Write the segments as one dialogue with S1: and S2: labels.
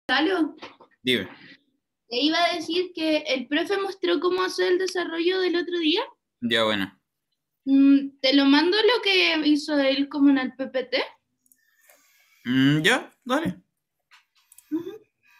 S1: Gonzalo,
S2: Dime.
S1: te iba a decir que el profe mostró cómo hacer el desarrollo del otro día.
S2: Ya, bueno.
S1: Te lo mando lo que hizo él como en el PPT.
S2: Ya, dale.
S1: Ujú.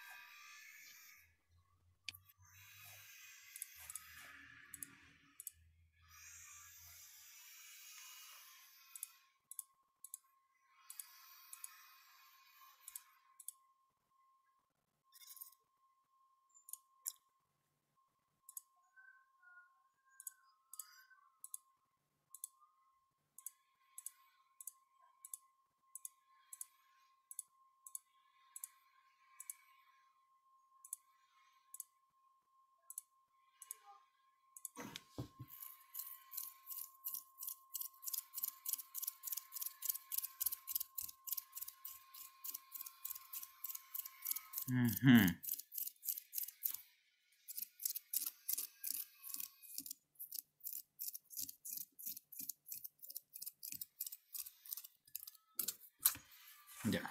S2: Ujú. Ya.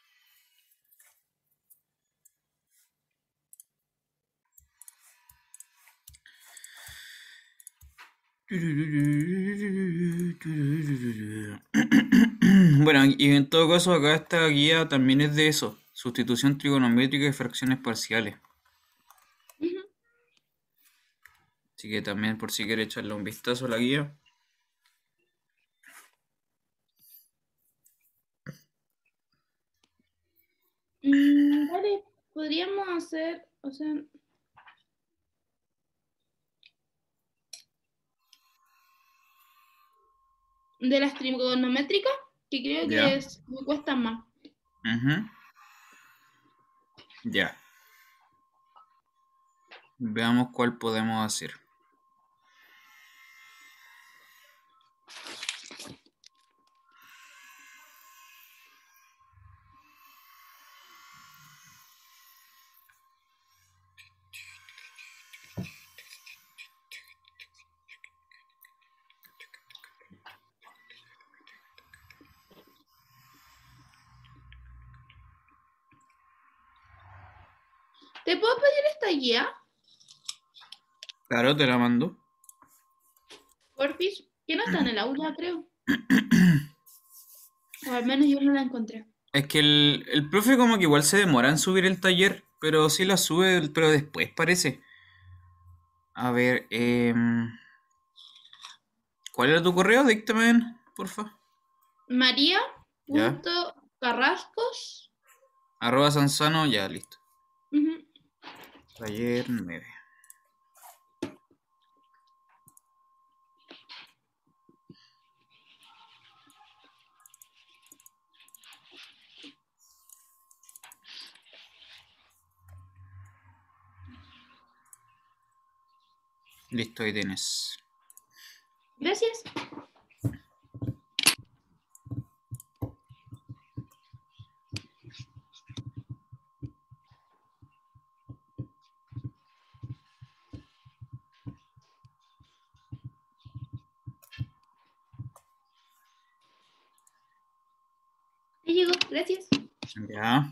S2: Bueno, y en todo caso acá esta guía también es de eso. Sustitución trigonométrica y fracciones parciales.
S1: Ujú.
S2: Así que también por si quieres echarle un vistazo a la guía.
S1: Vale, podríamos hacer, o sea, de las trigonométricas, que creo que
S2: Ya.
S1: me cuesta más.
S2: Ujú. Ya. Veamos cuál podemos hacer.
S1: ¿Te puedo pedir esta guía,
S2: Claro, te la mando.
S1: porfis? Que no está en el aula, creo. O al menos yo no la encontré.
S2: Es que el profe como que igual se demora en subir el taller, pero sí la sube, pero después parece. A ver, ¿cuál era tu correo? Díctame, porfa. Ya.
S1: María.carrascos.
S2: @Sansano, ya, listo.
S1: Ujú.
S2: Taller 9. Listo, ahí tienes.
S1: Gracias. Ya llegó, gracias.
S2: Ya.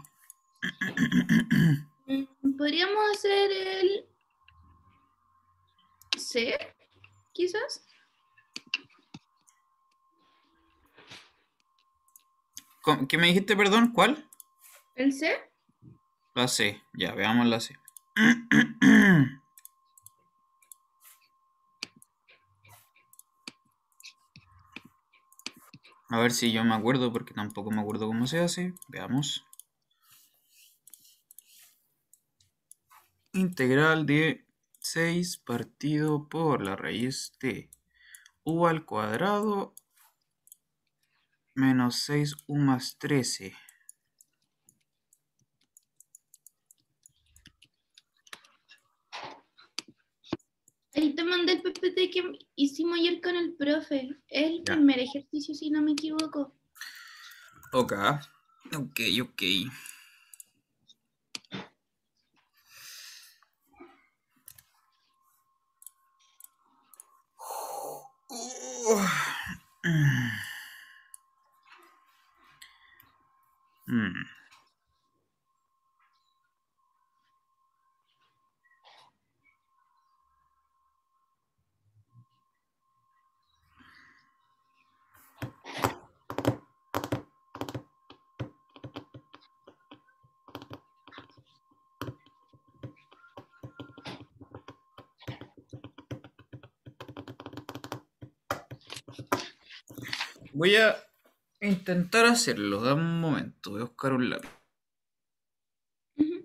S1: Podríamos hacer el C, quizás.
S2: ¿Qué me dijiste, perdón? ¿Cuál?
S1: El C.
S2: La C. Ya, veamos la C. A ver si yo me acuerdo, porque tampoco me acuerdo cómo se hace. Veamos. Integral de 6 partido por la raíz de u al cuadrado menos 6u más 13.
S1: Ahí te mandé el PPT que hicimos ayer con el profe. Es el
S2: Ya.
S1: primer ejercicio, si no me equivoco.
S2: Ok. Ok, ok. Mm. Voy a intentar hacerlo. Dame un momento. Voy a buscar un lápiz.
S1: Ujú.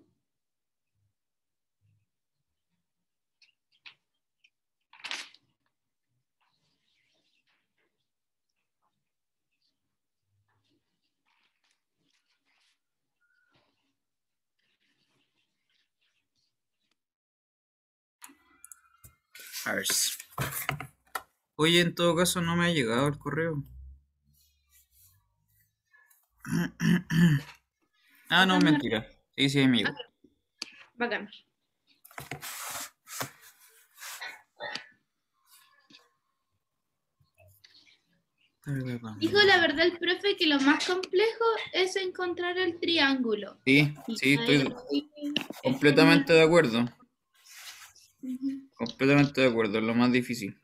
S2: A ver. Oye, en todo caso no me ha llegado el correo. Ah, no,
S1: Bacán,
S2: mentira. Sí, sí, ahí me llegó.
S1: bacán. Dijo la verdad el profe que lo más complejo es encontrar el triángulo.
S2: Sí,
S1: Y
S2: sí,
S1: para
S2: estoy
S1: eso sí es como
S2: completamente de acuerdo.
S1: Ujú.
S2: Completamente de acuerdo, es lo más difícil.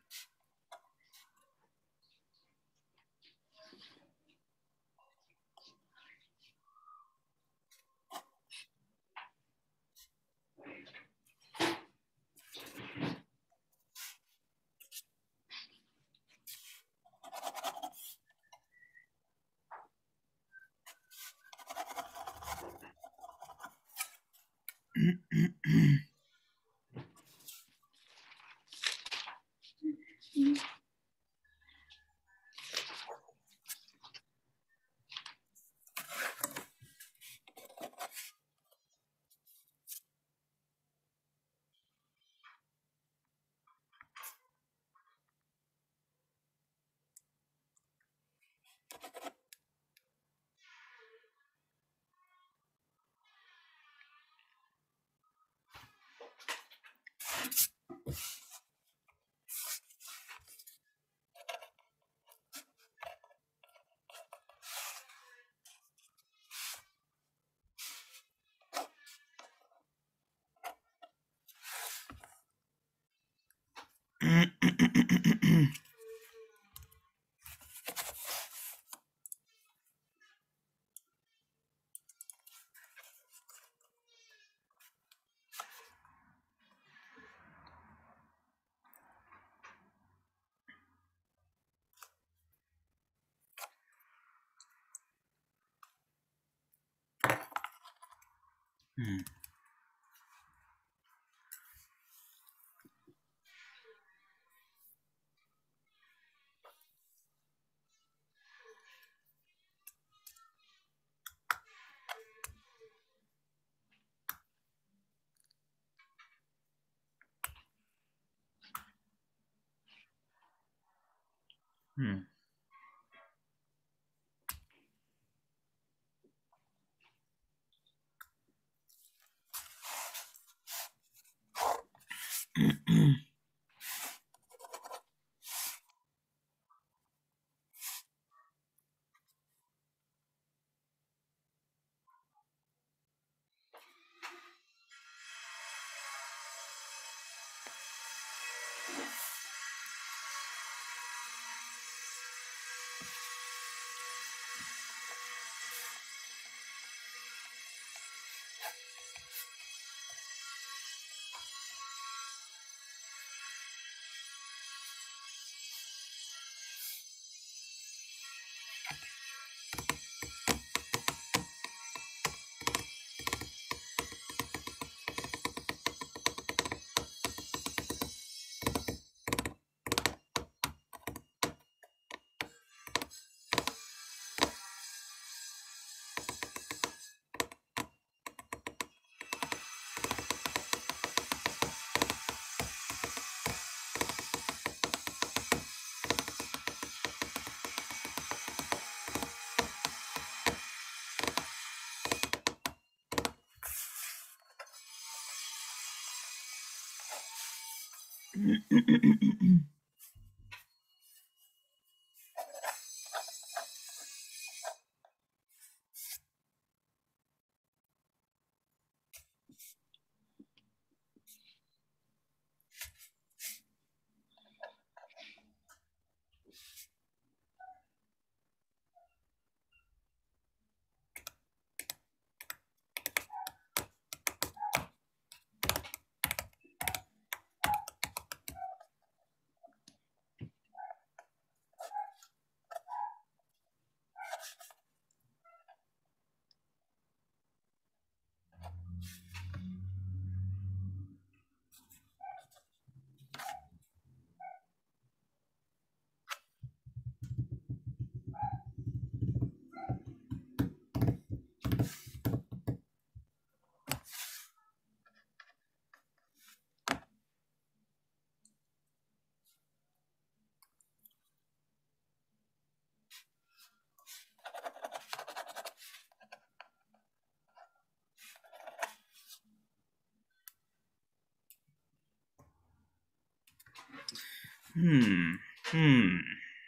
S2: Hmm, hmm.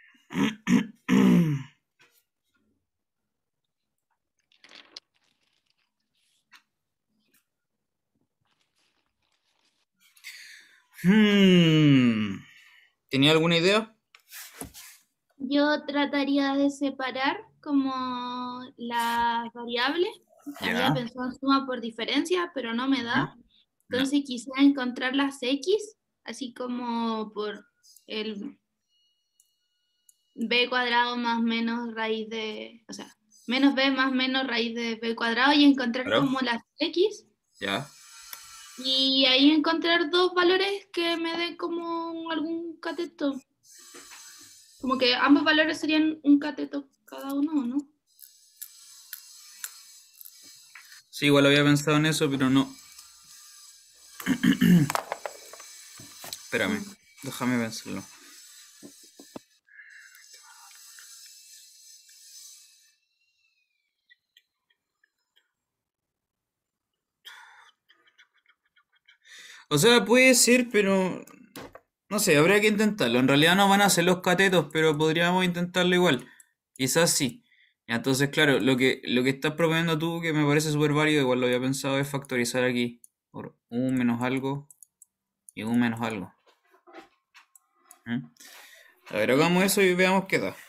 S2: Hmm. ¿Tenía alguna idea?
S1: Yo trataría de separar como las variables. Había
S2: Ya.
S1: pensado en suma por diferencia, pero no me
S2: Ujú.
S1: da.
S2: Ya.
S1: Entonces quisiera encontrar las x, así como por el b cuadrado más menos raíz de, o sea, menos b más menos raíz de b cuadrado y encontrar
S2: Claro.
S1: como las x.
S2: Ya.
S1: Y ahí encontrar dos valores que me den como algún cateto. Como que ambos valores serían un cateto cada uno, ¿o no?
S2: Sí, igual había pensado en eso, pero no. Espérame.
S1: Mm.
S2: Déjame pensarlo. O sea, puede ser, pero no sé, habría que intentarlo. En realidad no van a ser los catetos, pero podríamos intentarlo igual. Quizás sí. Ya, entonces, claro, lo que estás proponiendo tú, que me parece súper válido, igual lo había pensado, es factorizar aquí por un menos algo y un menos algo. ¿Mm? A ver, hagamos eso y veamos qué da.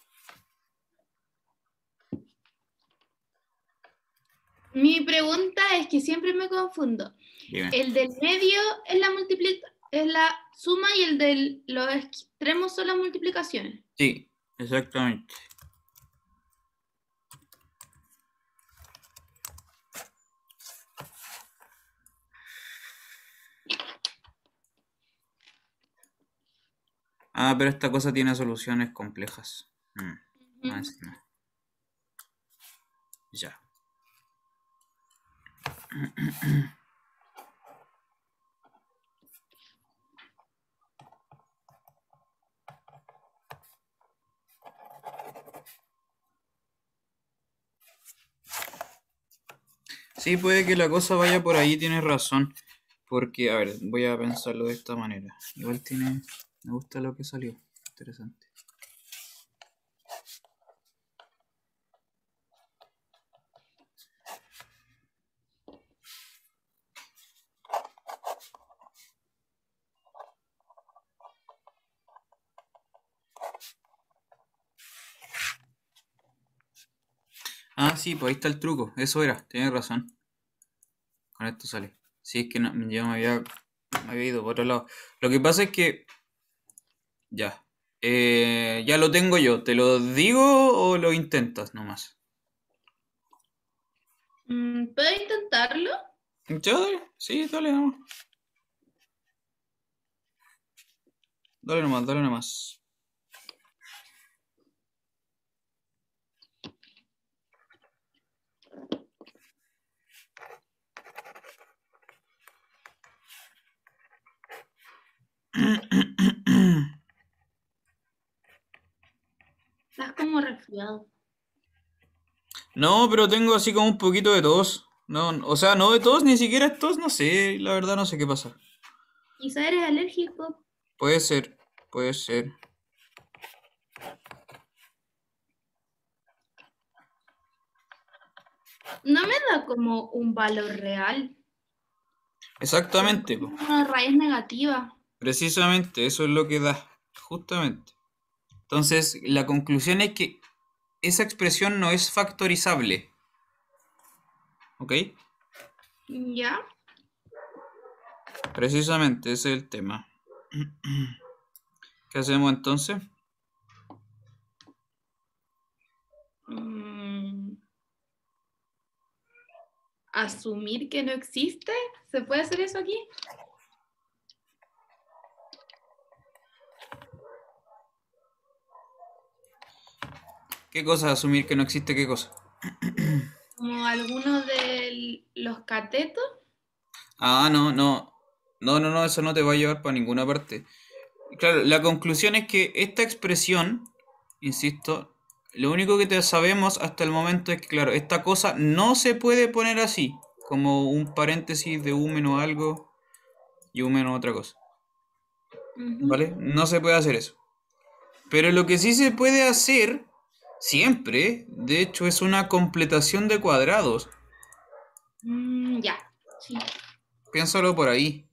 S1: Mi pregunta es que siempre me confundo.
S2: Dime.
S1: El del medio es es la suma y el de los extremos son las multiplicaciones.
S2: Sí, exactamente. Ah, pero esta cosa tiene soluciones complejas. Más
S1: Ujú.
S2: encima. Ya. Sí, puede que la cosa vaya por ahí, tienes razón. Porque, a ver, voy a pensarlo de esta manera. Igual tiene. Me gusta lo que salió. Interesante. Ah, sí, pues ahí está el truco. Eso era, tienes razón. Con esto sale. Sí, es que no, yo me había ido por otro lado. Lo que pasa es que. Ya. Ya lo tengo yo. ¿Te lo digo o lo intentas nomás?
S1: ¿Puedo intentarlo?
S2: Ya, dale. Sí, dale nomás. Dale nomás, dale nomás.
S1: Estás como resfriado.
S2: No, pero tengo así como un poquito de tos. No, o sea, no de tos, ni siquiera es tos, no sé, la verdad no sé qué pasa.
S1: Quizá eres alérgico.
S2: Puede ser, puede ser.
S1: No me da como un valor real. Es
S2: Exactamente, po.
S1: como una raíz negativa.
S2: Precisamente, eso es lo que da, justamente. Entonces, la conclusión es que esa expresión no es factorizable, ¿ok?
S1: ¿Ya?
S2: Precisamente, ese es el tema. ¿Qué hacemos entonces?
S1: Mm, ¿Asumir que no existe? ¿Se puede hacer eso aquí?
S2: ¿Qué cosa? Asumir que no existe qué cosa.
S1: Como algunos de los catetos.
S2: Ah, no, no. No, no, no, eso no te va a llevar para ninguna parte. Claro, la conclusión es que esta expresión, insisto, lo único que te sabemos hasta el momento es que, claro, esta cosa no se puede poner así, como un paréntesis de un menos algo y un menos otra cosa.
S1: Ujú.
S2: ¿vale? No se puede hacer eso. Pero lo que sí se puede hacer, siempre, de hecho, es una completación de cuadrados.
S1: Ya, sí.
S2: Piénsalo por ahí.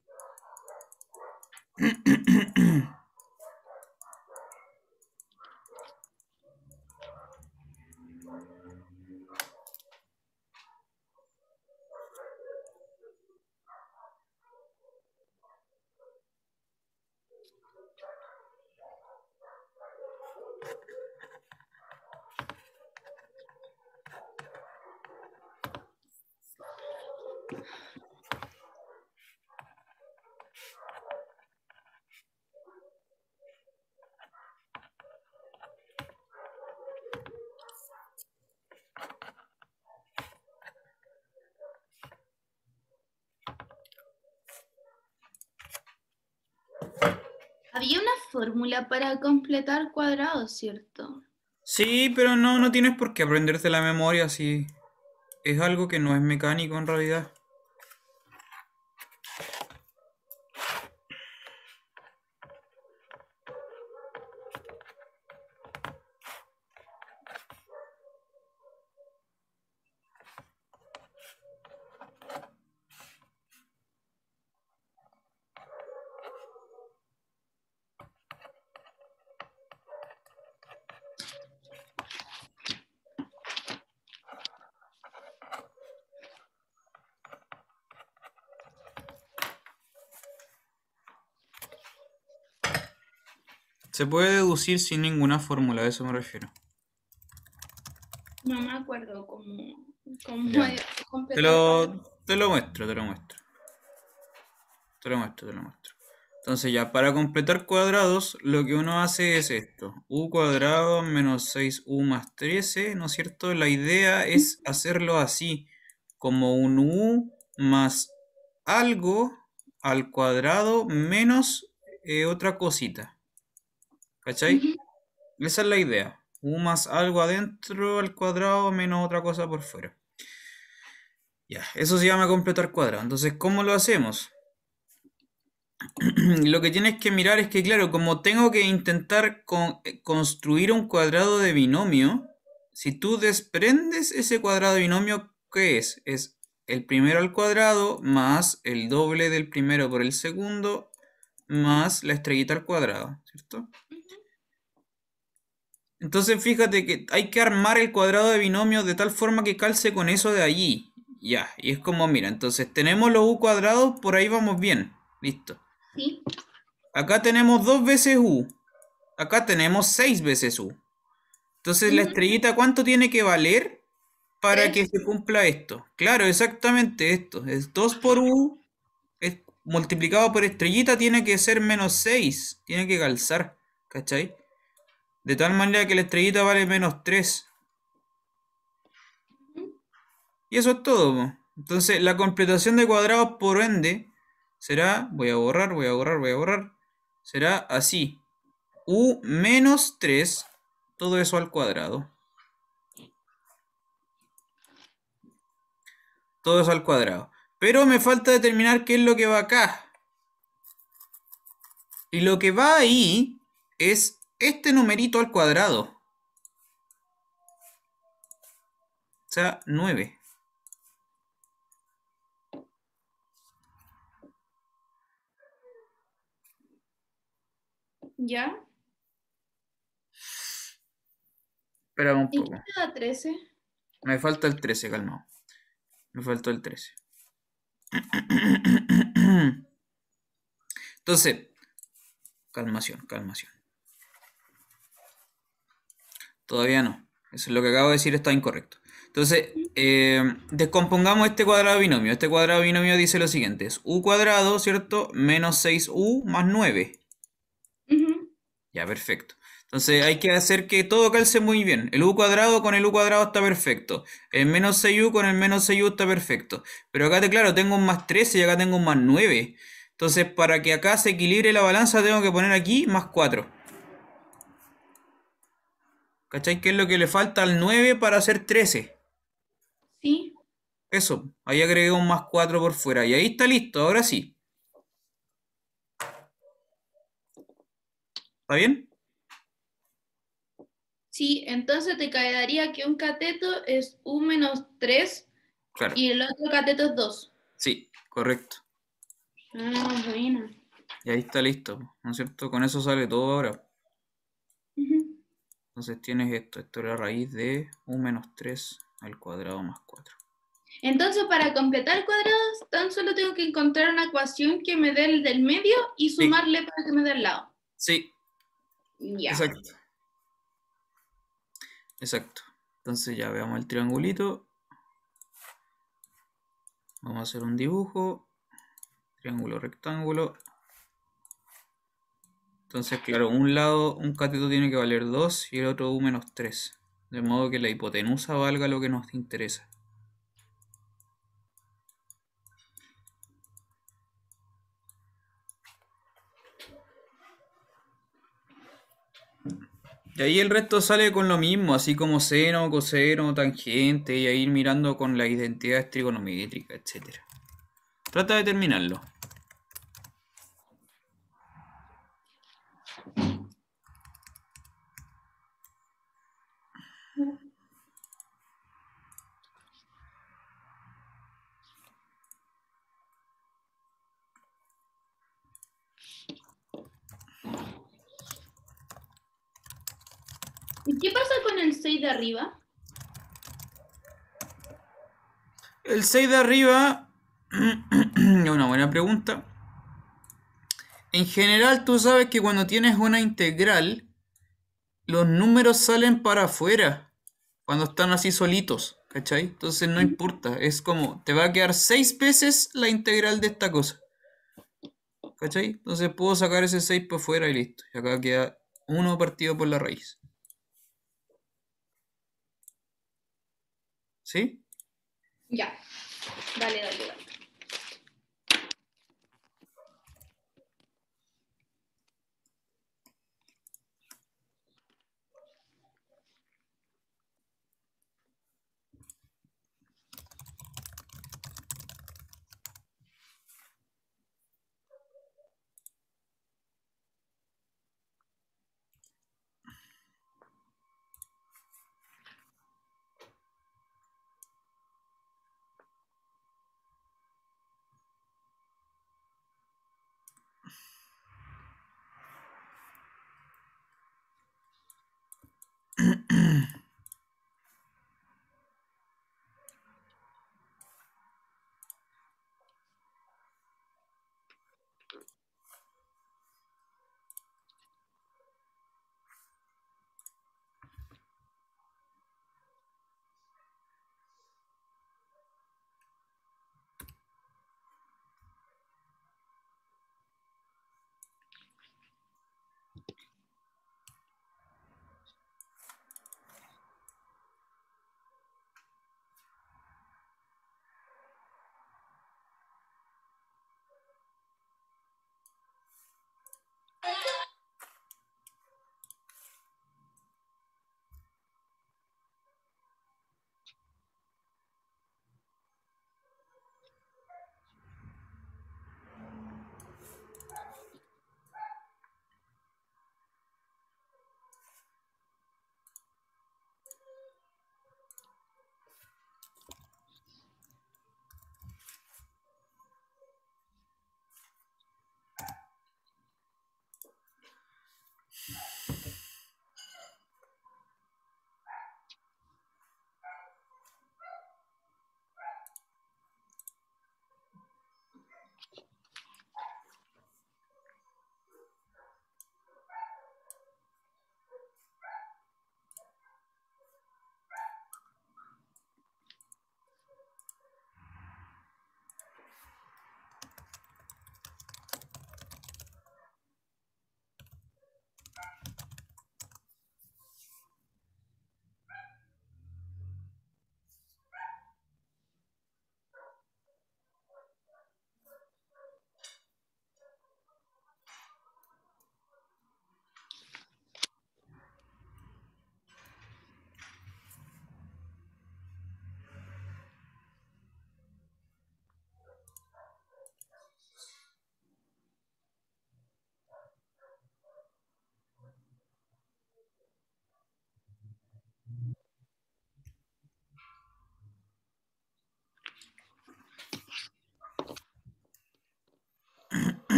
S1: Había una fórmula para completar cuadrados, ¿cierto?
S2: Sí, pero no tienes por qué aprenderte la memoria si es algo que no es mecánico en realidad. Se puede deducir sin ninguna fórmula, a eso me refiero.
S1: No me acuerdo cómo
S2: Ya. Te
S1: completar cuadrados.
S2: lo, te lo muestro, te lo muestro. Te lo muestro, te lo muestro. Entonces ya, para completar cuadrados, lo que uno hace es esto. U cuadrado menos 6u más 13, ¿no es cierto? La idea es hacerlo así, como un u más algo al cuadrado menos otra cosita. ¿Cachai?
S1: Ujú.
S2: Esa es la idea. U más algo adentro al cuadrado menos otra cosa por fuera. Ya, eso se llama completar cuadrado. Entonces, ¿cómo lo hacemos? Lo que tienes que mirar es que, claro, como tengo que intentar construir un cuadrado de binomio, si tú desprendes ese cuadrado de binomio, ¿qué es? Es el primero al cuadrado más el doble del primero por el segundo más la estrellita al cuadrado, ¿cierto? Entonces fíjate que hay que armar el cuadrado de binomio de tal forma que calce con eso de allí. Ya, y es como, mira, entonces tenemos los u cuadrados, por ahí vamos bien. Listo.
S1: Sí.
S2: Acá tenemos 2 veces u. Acá tenemos 6 veces u. Entonces la
S1: Ujú.
S2: estrellita, ¿cuánto tiene que valer para que
S1: Tres.
S2: se cumpla esto? Claro, exactamente esto. Es 2 por u multiplicado por estrellita tiene que ser menos 6. Tiene que calzar. ¿Cachai? De tal manera que la estrellita vale menos 3.
S1: Ujú.
S2: Y eso es todo, po. Entonces la completación de cuadrados por ende será, voy a borrar, voy a borrar, voy a borrar. Será así. U menos 3, todo eso al cuadrado. Todo eso al cuadrado. Pero me falta determinar qué es lo que va acá. Y lo que va ahí es este numerito al cuadrado. O sea, 9.
S1: ¿Ya?
S2: Espera un
S1: ¿En qué
S2: poco.
S1: te da 13?
S2: Me falta el 13, calmado. Me faltó el 13. Entonces, calmación, calmación. Todavía no. Eso es lo que acabo de decir, está incorrecto. Entonces, descompongamos este cuadrado binomio. Este cuadrado binomio dice lo siguiente. Es u cuadrado, ¿cierto? Menos 6u más 9.
S1: Ujú.
S2: Ya, perfecto. Entonces hay que hacer que todo calce muy bien. El u cuadrado con el u cuadrado está perfecto. El menos 6u con el menos 6u está perfecto. Pero acá, claro, tengo un más 13 y acá tengo un más 9. Entonces, para que acá se equilibre la balanza, tengo que poner aquí más 4. ¿Cachai? ¿Qué es lo que le falta al 9 para hacer 13?
S1: Sí.
S2: Eso, ahí agregué un más 4 por fuera. Y ahí está listo, ahora sí. ¿Está bien?
S1: Sí, entonces te quedaría que un cateto es u menos 3
S2: Claro.
S1: y el otro cateto es 2.
S2: Sí, correcto.
S1: Ah, buena.
S2: Y ahí está listo, ¿no es cierto? Con eso sale todo ahora.
S1: Ujú.
S2: Entonces tienes esto. Esto es la raíz de u menos 3 al cuadrado más 4.
S1: Entonces, para completar cuadrados, tan solo tengo que encontrar una ecuación que me dé el del medio y
S2: Sí,
S1: sumarle para que me dé el lado.
S2: sí,
S1: Ya.
S2: exacto. Exacto. Entonces ya veamos el triangulito. Vamos a hacer un dibujo. Triángulo, rectángulo. Entonces, claro, un lado, un cateto tiene que valer 2 y el otro u menos 3. De modo que la hipotenusa valga lo que nos interesa. Y ahí el resto sale con lo mismo, así como seno, coseno, tangente, y ahí ir mirando con las identidades trigonométricas, etcétera. Trata de terminarlo.
S1: ¿Y qué pasa con el 6 de arriba?
S2: El 6 de arriba, una buena pregunta. En general, tú sabes que cuando tienes una integral, los números salen para afuera cuando están así solitos, ¿cachai? Entonces no importa, es como, te va a quedar 6 veces la integral de esta cosa, ¿cachai? Entonces puedo sacar ese 6 para afuera y listo. Y acá queda uno partido por la raíz. ¿Sí?
S1: Ya. Dale, dale, dale.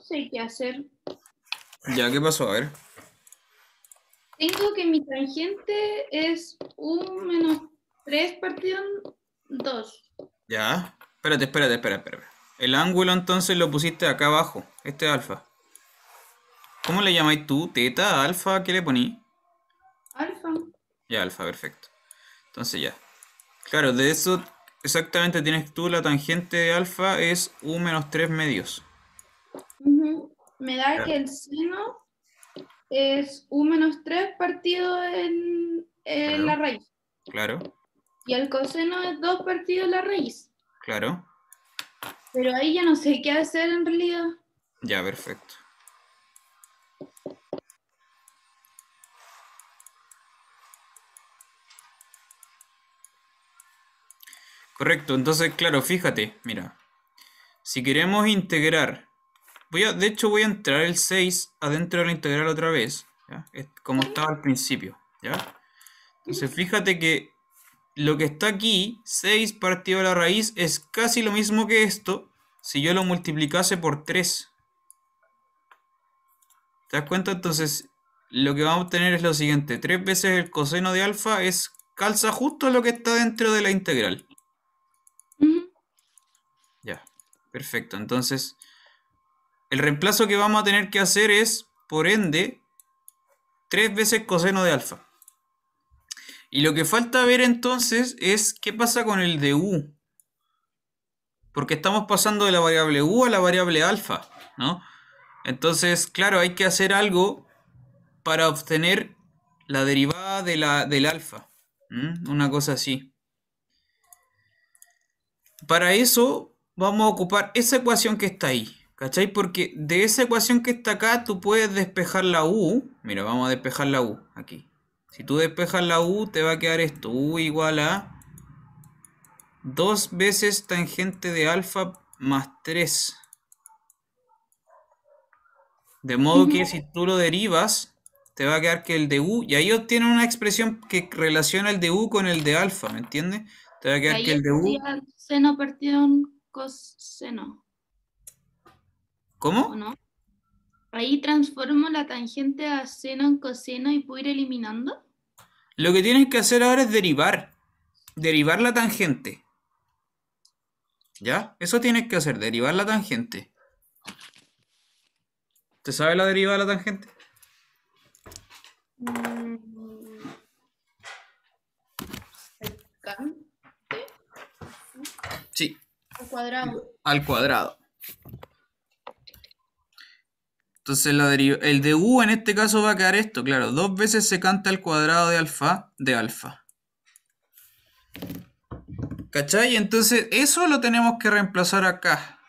S1: sé qué hacer.
S2: Ya, ¿qué pasó? A ver.
S1: Tengo que mi tangente es un menos 3 partido en 2.
S2: Ya. Espérate. El ángulo entonces lo pusiste acá abajo. Este es alfa. ¿Cómo le llamáis tú? ¿Teta? ¿Alfa? ¿Qué le poní?
S1: Alfa.
S2: Ya, alfa, perfecto. Entonces ya. Claro, de eso exactamente tienes tú la tangente de alfa es u menos 3 medios.
S1: Ujú. Me da
S2: Ya.
S1: que el seno es un menos 3 partido en la
S2: Claro,
S1: raíz.
S2: claro,
S1: Y el coseno es 2 partido en la raíz.
S2: claro.
S1: Pero ahí ya no sé qué hacer en realidad.
S2: Ya, perfecto. Correcto, entonces, claro, fíjate, mira. Si queremos integrar, de hecho voy a entrar el 6 adentro de la integral otra vez, ¿ya? Es como estaba al principio, ¿ya? Entonces, fíjate que lo que está aquí, 6 partido de la raíz, es casi lo mismo que esto si yo lo multiplicase por 3. ¿Te das cuenta? Entonces, lo que vamos a obtener es lo siguiente. 3 veces el coseno de alfa es calza justo lo que está dentro de la integral.
S1: Ujú.
S2: Ya, perfecto. Entonces, el reemplazo que vamos a tener que hacer es, por ende, 3 veces coseno de alfa. Y lo que falta ver entonces es qué pasa con el de u. Porque estamos pasando de la variable u a la variable alfa, ¿no? Entonces, claro, hay que hacer algo para obtener la derivada del alfa. Una cosa así. Para eso vamos a ocupar esa ecuación que está ahí. ¿Cachai? Porque de esa ecuación que está acá tú puedes despejar la u. Mira, vamos a despejar la u aquí. Si tú despejas la u te va a quedar esto. U igual a 2 veces tangente de alfa más 3. De modo que
S1: Ujú.
S2: si tú lo derivas, te va a quedar que el de u, y ahí obtienes una expresión que relaciona el de u con el de alfa, ¿me entiendes? Te va a
S1: Y
S2: quedar que
S1: ahí
S2: el de u...
S1: estaría seno partido en coseno, ¿o
S2: ¿Cómo?
S1: no? Ahí transformo la tangente a seno en coseno y puedo ir eliminando.
S2: Lo que tienes que hacer ahora es derivar. Derivar la tangente. ¿Ya? Eso tienes que hacer, derivar la tangente. ¿Te sabe la derivada de la tangente?
S1: Mm, secante
S2: Sí,
S1: al cuadrado.
S2: al cuadrado. Entonces el de u en este caso va a quedar esto, claro, 2 veces secante al cuadrado de alfa. ¿Cachai? Entonces eso lo tenemos que reemplazar acá.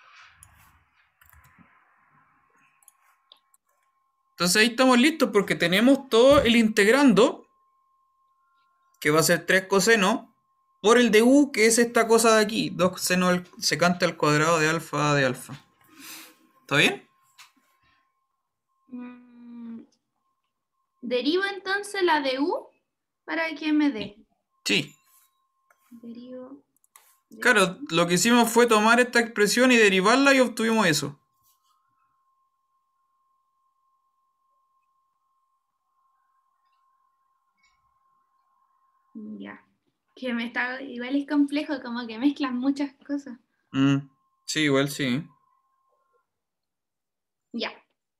S2: Entonces ahí estamos listos porque tenemos todo el integrando, que va a ser 3 coseno, por el de u, que es esta cosa de aquí, 2 seno secante al cuadrado de alfa de alfa. ¿Está bien?
S1: Mm, Derivo entonces la de u para que me dé.
S2: Sí.
S1: Derivo de
S2: Claro,
S1: u.
S2: lo que hicimos fue tomar esta expresión y derivarla y obtuvimos eso.
S1: Ya. Que me está, igual es complejo, como que mezclan muchas cosas.
S2: Mm, sí, igual sí.
S1: Ya.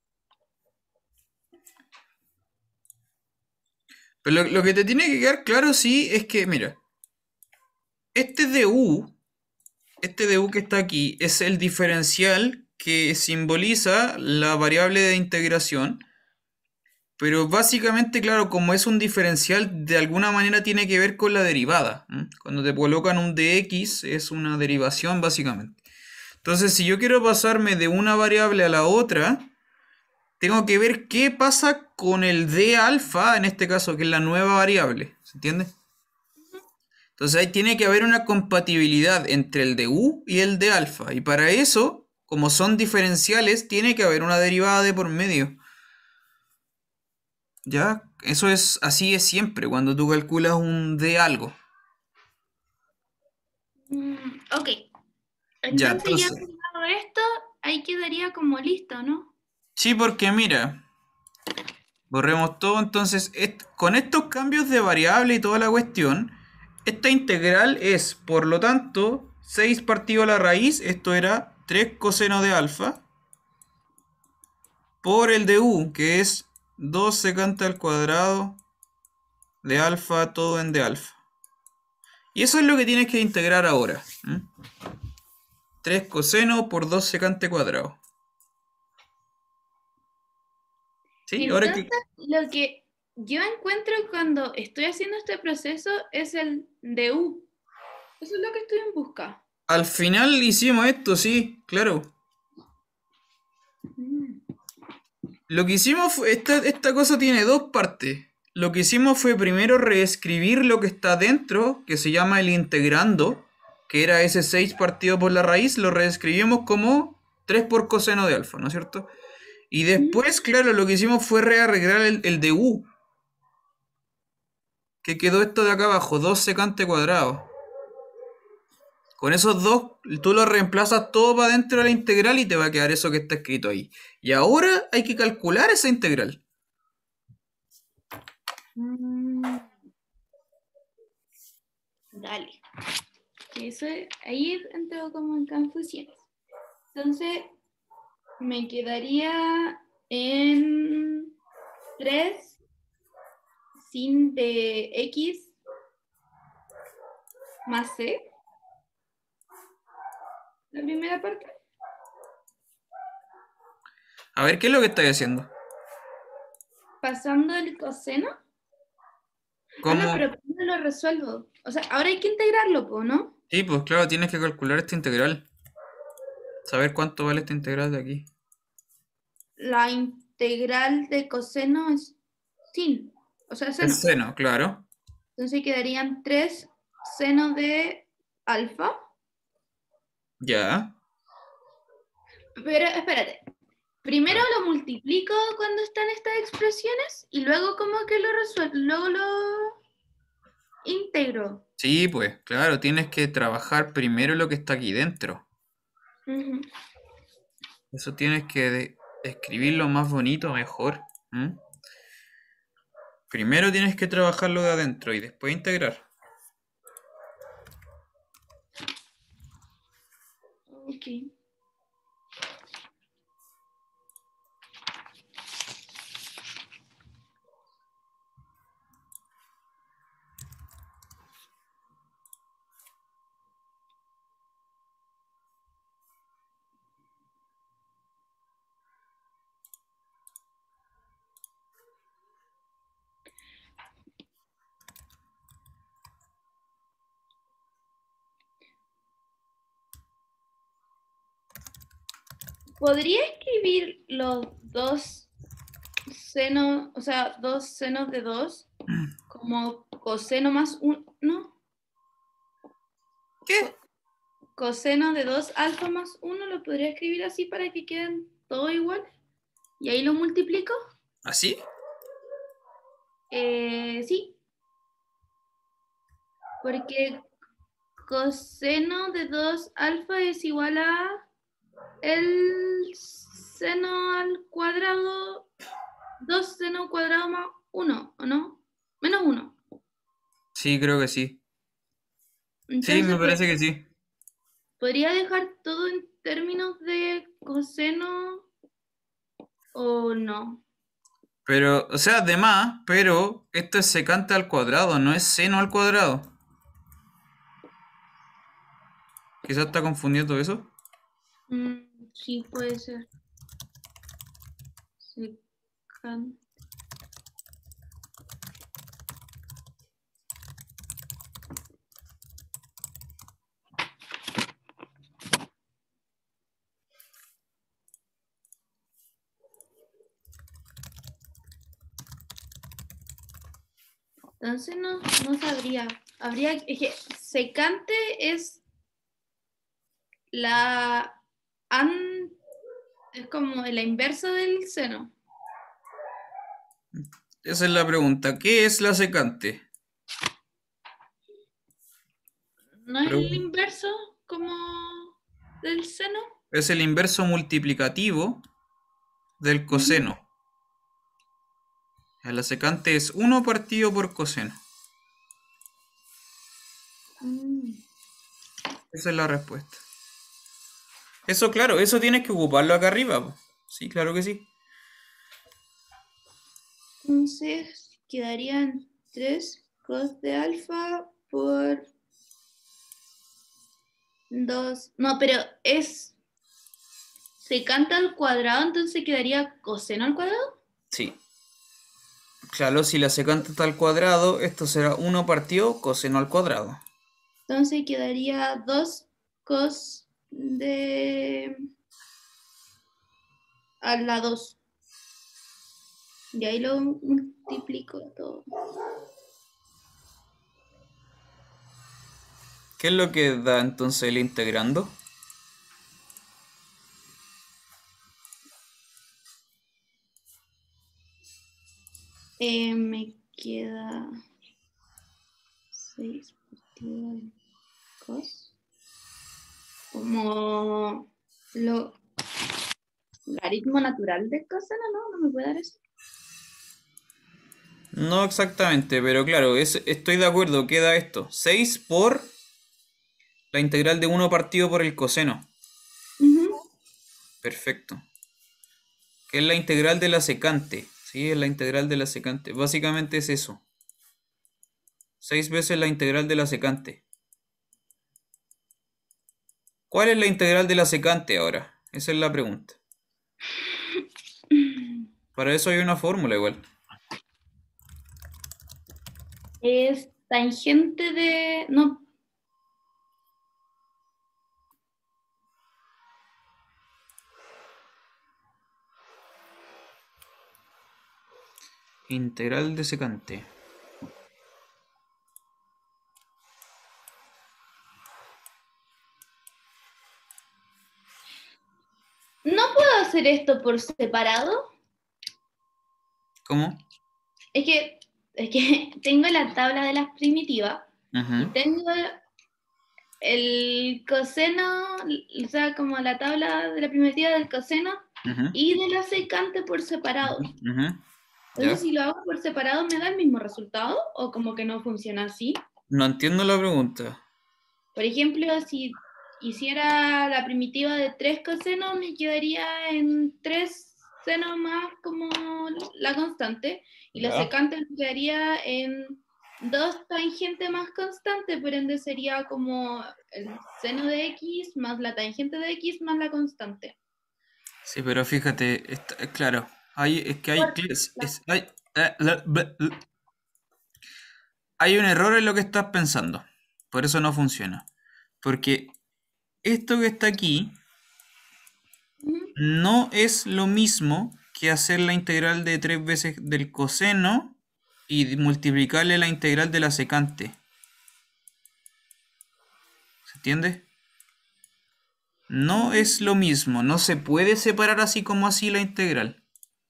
S2: Pero lo que te tiene que quedar claro, sí, es que, mira, este du, este du que está aquí, es el diferencial que simboliza la variable de integración. Pero básicamente, claro, como es un diferencial, de alguna manera tiene que ver con la derivada. Cuando te colocan un dx, es una derivación, básicamente. Entonces, si yo quiero pasarme de una variable a la otra, tengo que ver qué pasa con el d alfa, en este caso, que es la nueva variable. ¿Se entiende? Entonces ahí tiene que haber una compatibilidad entre el de u y el de alfa. Y para eso, como son diferenciales, tiene que haber una derivada de por medio. ¿Ya? Eso es así es siempre cuando tú calculas un de algo.
S1: Ok.
S2: Ya,
S1: Entonces ya
S2: entonces.
S1: con todo esto, ahí quedaría como listo, ¿no?
S2: Sí, porque mira, borremos todo, entonces con estos cambios de variable y toda la cuestión, esta integral es, por lo tanto, 6 partido a la raíz, esto era 3 coseno de alfa, por el de u, que es 2 secante al cuadrado de alfa, todo en de alfa. Y eso es lo que tienes que integrar ahora. 3 coseno por 2 secante cuadrado. ¿Sí? Ahora
S1: Entonces,
S2: que
S1: lo que yo encuentro cuando estoy haciendo este proceso es el de U. Eso es lo que estoy en busca.
S2: al final hicimos esto, sí, claro.
S1: Mm.
S2: Lo que hicimos fue, esta cosa tiene dos partes. Lo que hicimos fue primero reescribir lo que está dentro, que se llama el integrando, que era ese 6 partido por la raíz, lo reescribimos como 3 por coseno de alfa, ¿no es cierto? Y después, claro, lo que hicimos fue rearreglar el de u, que quedó esto de acá abajo, 2 secante cuadrado. Con esos dos, tú lo reemplazas todo para dentro de la integral y te va a quedar eso que está escrito ahí. Y ahora hay que calcular esa integral.
S1: Mm, dale. Eso, ahí entro como en confusiones. Entonces, me quedaría en 3 sin de x más c, la primera parte.
S2: A ver, ¿qué es lo que estáis haciendo?
S1: Pasando el coseno. Ah, no,
S2: ¿Cómo?
S1: pero primero lo resuelvo. O sea, ahora hay que integrarlo, ¿no?
S2: Sí, pues claro, tienes que calcular esta integral. Saber cuánto vale esta integral de aquí.
S1: La integral de coseno es sin, o sea,
S2: Es
S1: seno.
S2: seno, claro.
S1: Entonces quedarían 3 seno de alfa.
S2: Ya.
S1: Pero espérate. Primero lo multiplico cuando están estas expresiones y luego como que lo resuelvo, luego lo integro.
S2: Sí, pues claro, tienes que trabajar primero lo que está aquí dentro.
S1: Ujú.
S2: Eso tienes que escribirlo más bonito, mejor. Primero tienes que trabajar lo de adentro y después integrar.
S1: Ok. ¿Podría escribir los dos senos, o sea, dos senos de 2 como coseno más 1?
S2: ¿Qué?
S1: Coseno de 2 alfa más 1 lo podría escribir así para que queden todo igual. Y ahí lo multiplico.
S2: ¿Así?
S1: Sí, porque coseno de 2 alfa es igual a el seno al cuadrado, 2 seno cuadrado más 1, ¿o no? Menos 1.
S2: Sí, creo que sí. Sí, me
S1: Entonces,
S2: parece que sí.
S1: ¿podría dejar todo en términos de coseno o no?
S2: Pero, o sea, además, pero esto es secante al cuadrado, no es seno al cuadrado. Quizás está confundiendo eso.
S1: Sí, puede ser. Secante. Entonces no sabría. Habría, es que secante es la an, es como la inversa del seno.
S2: Esa es la pregunta. ¿Qué es la secante?
S1: ¿No es el
S2: Pregun-
S1: inverso como del seno?
S2: Es el inverso multiplicativo del coseno. La secante es 1 partido por coseno. Esa es la respuesta. Eso, claro, eso tienes que ocuparlo acá arriba, po. Sí, claro que sí.
S1: Entonces quedarían 3 cos de alfa por 2. No, pero es secante al cuadrado, entonces quedaría coseno al cuadrado.
S2: Sí. Claro, si la secante está al cuadrado, esto será 1 partido coseno al cuadrado.
S1: Entonces quedaría 2 cos de a la 2. Y ahí lo multiplico todo.
S2: ¿Qué es lo que da entonces el integrando?
S1: Me queda 6 partido de cos. Como lo logaritmo natural de coseno, ¿no? No me puede dar eso.
S2: No exactamente, pero claro, estoy de acuerdo. Queda esto. 6 por la integral de 1 partido por el coseno. Perfecto. Que es la integral de la secante. Sí, es la integral de la secante. Básicamente es eso. 6 veces la integral de la secante. ¿Cuál es la integral de la secante ahora? Esa es la pregunta. Para eso hay una fórmula igual.
S1: Es tangente de... No,
S2: Integral de secante.
S1: no puedo hacer esto por separado.
S2: ¿Cómo?
S1: Es que tengo la tabla de las primitivas y
S2: Ajá.
S1: tengo el coseno, o sea, como la tabla de la primitiva del coseno
S2: Ajá.
S1: y de la secante por separado.
S2: Ajá.
S1: Entonces,
S2: ¿Ya?
S1: si lo hago por separado, ¿me da el mismo resultado? ¿O como que no funciona así?
S2: No entiendo la pregunta.
S1: Por ejemplo, si hiciera la primitiva de 3 cosenos, me quedaría en 3 senos más como la constante, y la
S2: ¿Ya?
S1: secante me quedaría en 2 tangentes más constante, por ende sería como el seno de x más la tangente de x más la constante.
S2: Sí, pero fíjate, claro, es que hay,
S1: Por la-
S2: hay un error en lo que estás pensando. Por eso no funciona. Porque esto que está aquí
S1: Ujú.
S2: no es lo mismo que hacer la integral de 3 veces del coseno y multiplicarle la integral de la secante. ¿Se entiende? No es lo mismo, no se puede separar así como así la integral.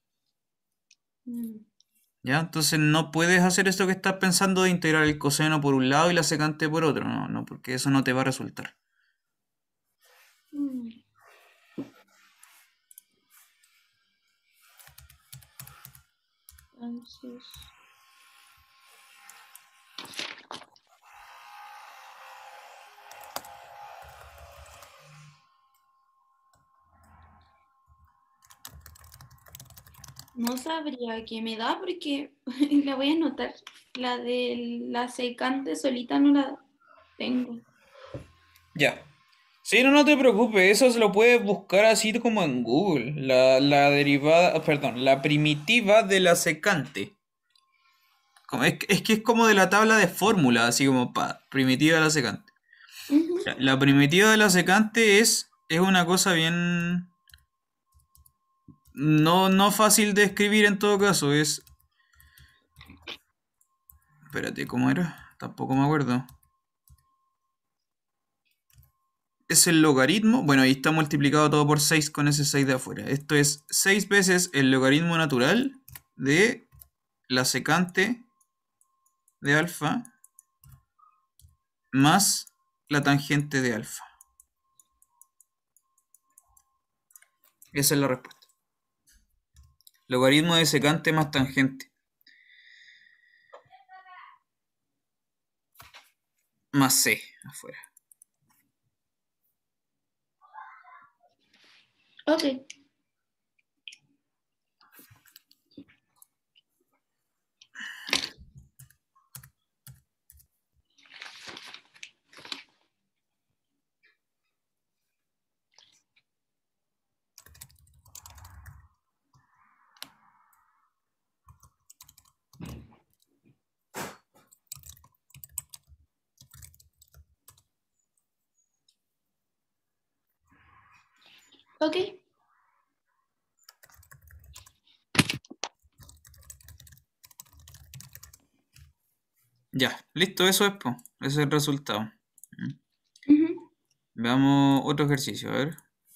S1: Mm.
S2: ¿Ya? Entonces no puedes hacer esto que estás pensando de integrar el coseno por un lado y la secante por otro. No, no, porque eso no te va a resultar.
S1: Mm. Entonces, no sabría qué me da porque la voy a anotar. La de la secante solita no la tengo.
S2: Ya. Sí, no, no te preocupes, eso se lo puedes buscar así como en Google. La derivada, perdón, la primitiva de la secante. Es que es como de la tabla de fórmula, así como primitiva de la secante.
S1: Ujú.
S2: La primitiva de la secante es una cosa bien... No fácil de escribir en todo caso, es... Espérate, ¿cómo era? Tampoco me acuerdo. Es el logaritmo, bueno, ahí está multiplicado todo por 6 con ese 6 de afuera. Esto es 6 veces el logaritmo natural de la secante de alfa más la tangente de alfa. Esa es la respuesta. Logaritmo de secante más tangente. Más c afuera.
S1: Ok. Ok.
S2: Ya, listo, eso es, po. Ese es el resultado.
S1: Ujú.
S2: Veamos otro ejercicio, a ver.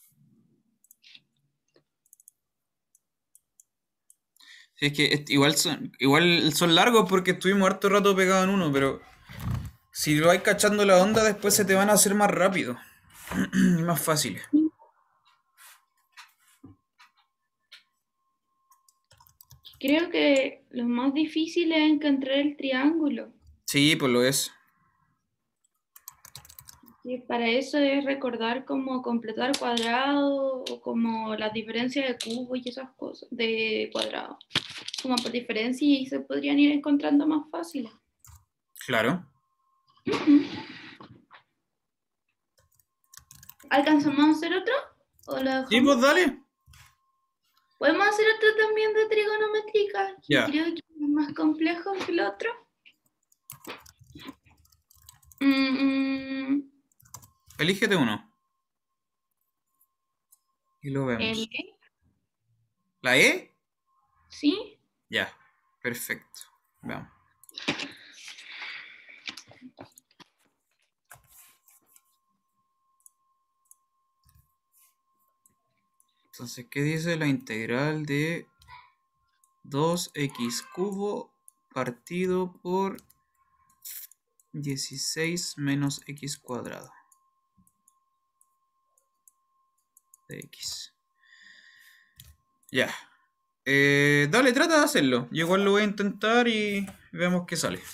S2: Sí, es que igual son largos porque estuvimos harto rato pegados en uno, pero si lo vais cachando la onda, después se te van a hacer más rápido y más fáciles.
S1: Creo que lo más difícil es encontrar el triángulo.
S2: Sí, pues lo es.
S1: Y para eso es recordar cómo completar cuadrado o como la diferencia de cubo y esas cosas de cuadrado. Como por diferencia y se podrían ir encontrando más fáciles.
S2: Claro.
S1: ¿Alcanzamos a hacer otro? ¿O lo
S2: Sí, pues
S1: dejamos?
S2: dale.
S1: Podemos hacer otro también de trigonométrica, que
S2: Ya,
S1: creo que es más complejo que el otro. Mm,
S2: elígete uno y lo
S1: ¿El
S2: vemos.
S1: qué?
S2: ¿La E?
S1: ¿Sí?
S2: Ya, perfecto. Veamos. Entonces, ¿qué dice la integral de 2x cubo partido por 16 menos x cuadrado de x? Ya. Dale, trata de hacerlo. Yo igual lo voy a intentar y veamos qué sale.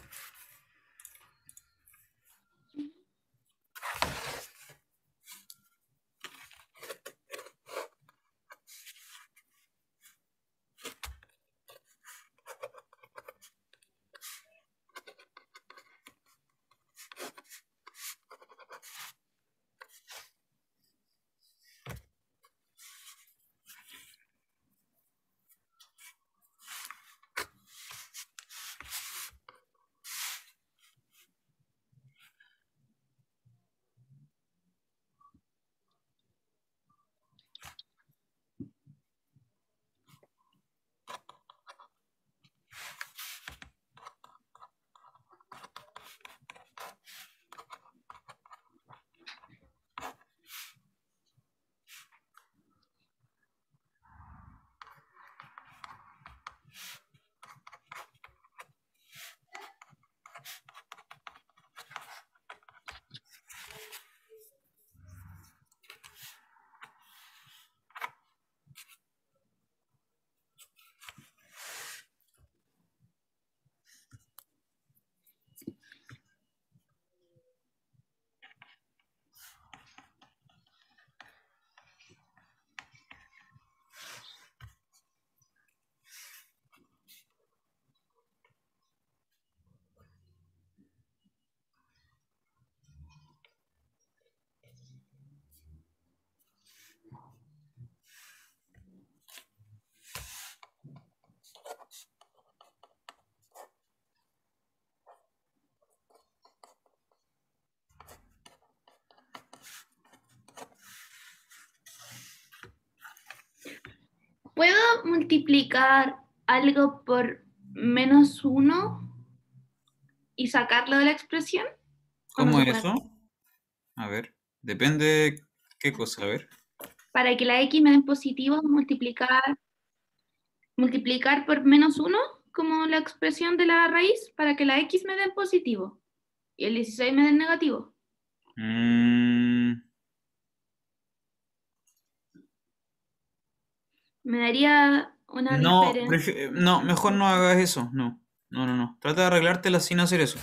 S1: ¿Puedo multiplicar algo por -1 y sacarlo de la expresión? ¿O no
S2: ¿Cómo
S1: se
S2: es
S1: puede
S2: eso?
S1: hacer?
S2: A ver, depende qué cosa, a ver.
S1: Para que la x me den positivo, multiplicar por -1 como la expresión de la raíz, para que la x me den positivo y el 16 me den negativo.
S2: Mm,
S1: Me daría una
S2: No,
S1: diferencia.
S2: no, mejor no hagas eso. No, no, no, no. Trata de arreglártela sin hacer eso.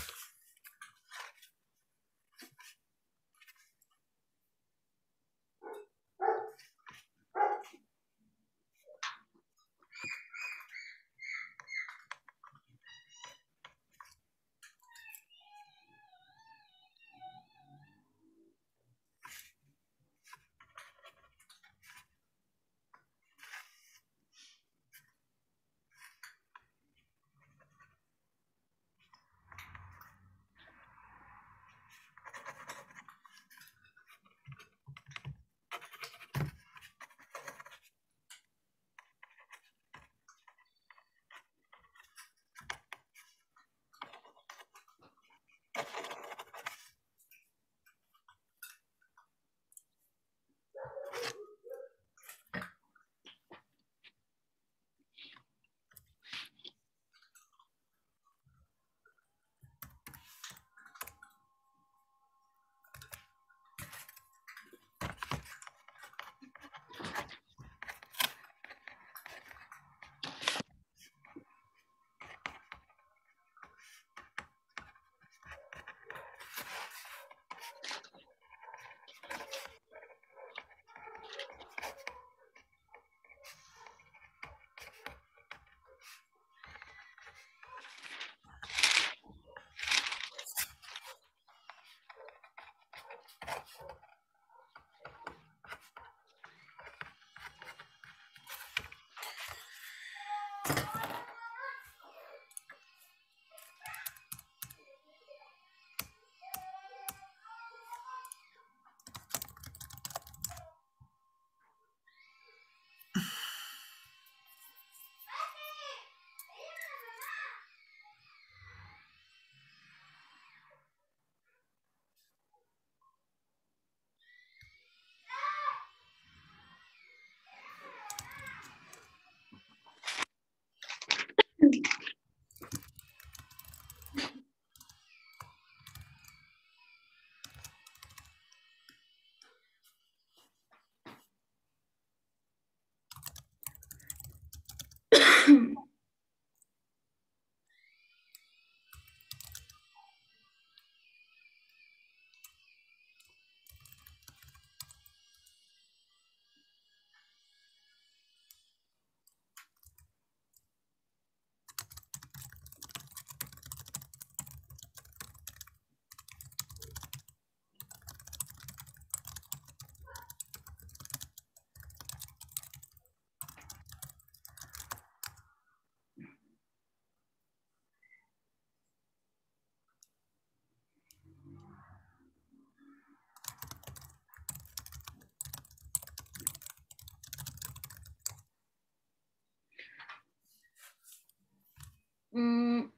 S1: Mm,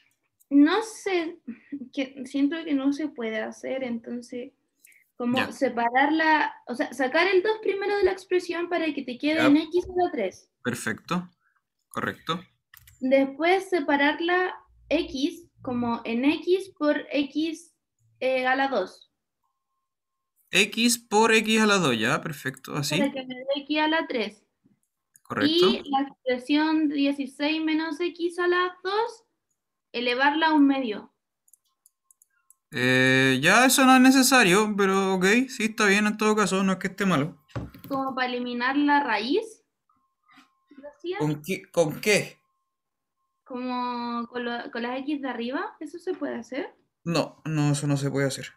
S1: no sé, que siento que no se puede hacer, entonces, como
S2: Ya,
S1: separarla, o sea, sacar el 2 primero de la expresión para que te quede en
S2: ya,
S1: x a la 3.
S2: perfecto, correcto.
S1: Después separarla x como en x por x a la 2
S2: X por X a la 2, ya, perfecto,
S1: para
S2: así,
S1: que me dé x a la 3.
S2: correcto.
S1: Y la expresión 16 menos x a la 2 elevarla a un medio,
S2: Ya eso no es necesario, pero ok, sí, está bien en todo caso, no es que esté malo.
S1: como para eliminar la raíz, ¿lo hacía?
S2: ¿Con qué?
S1: Como con las X de arriba, ¿eso se puede hacer?
S2: No, no, eso no se puede hacer.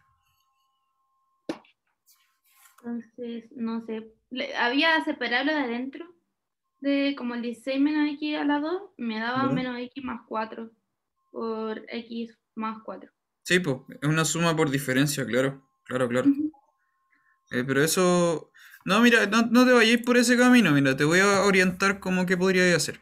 S1: Entonces, no sé, había separarlo de adentro, de como el 16 menos X a la 2 me daba
S2: ¿Ya?
S1: menos X más 4 por X más 4.
S2: Sí, pues, es una suma por diferencia, claro, claro, claro.
S1: Ujú.
S2: Pero eso... No, mira, no, no te vayáis por ese camino, mira, te voy a orientar como que podríais hacer.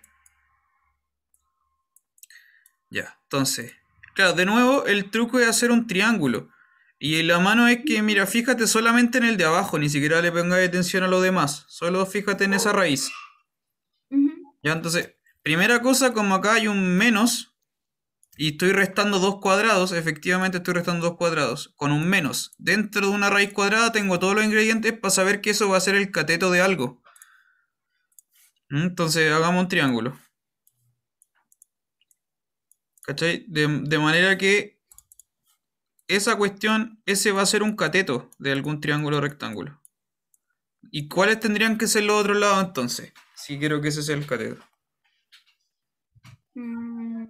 S2: Ya, entonces, claro, de nuevo el truco es hacer un triángulo. Y la mano es que, mira, fíjate solamente en el de abajo, ni siquiera le pongas atención a lo demás, solo fíjate en esa raíz.
S1: Ujú.
S2: Ya, entonces, primera cosa, como acá hay un menos, y estoy restando dos cuadrados, efectivamente estoy restando dos cuadrados, con un menos. Dentro de una raíz cuadrada tengo todos los ingredientes para saber que eso va a ser el cateto de algo. Entonces hagamos un triángulo. ¿Cachai? De manera que esa cuestión, ese va a ser un cateto de algún triángulo rectángulo. ¿Y cuáles tendrían que ser los otros lados entonces? Si quiero que ese sea el cateto.
S1: Mm,